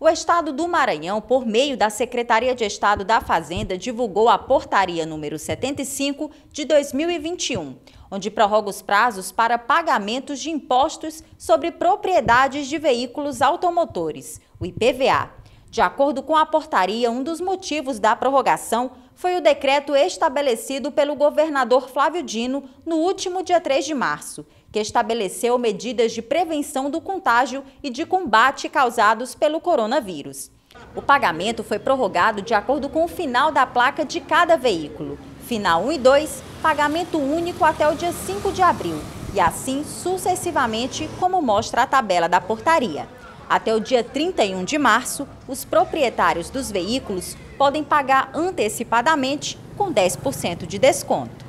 O Estado do Maranhão, por meio da Secretaria de Estado da Fazenda, divulgou a Portaria número 75 de 2021, onde prorroga os prazos para pagamentos de impostos sobre propriedades de veículos automotores, o IPVA. De acordo com a portaria, um dos motivos da prorrogação foi o decreto estabelecido pelo governador Flávio Dino no último dia 3 de março, que estabeleceu medidas de prevenção do contágio e de combate causados pelo coronavírus. O pagamento foi prorrogado de acordo com o final da placa de cada veículo. Final 1 e 2, pagamento único até o dia 5 de abril, e assim sucessivamente, como mostra a tabela da portaria. Até o dia 31 de março, os proprietários dos veículos podem pagar antecipadamente com 10% de desconto.